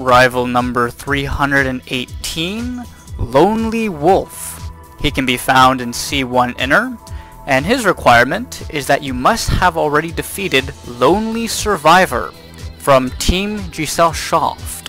rival number 318, Lonely Wolf. He can be found in C1 Inner, and his requirement is that you must have already defeated Lonely Survivor from Team Gesellschaft.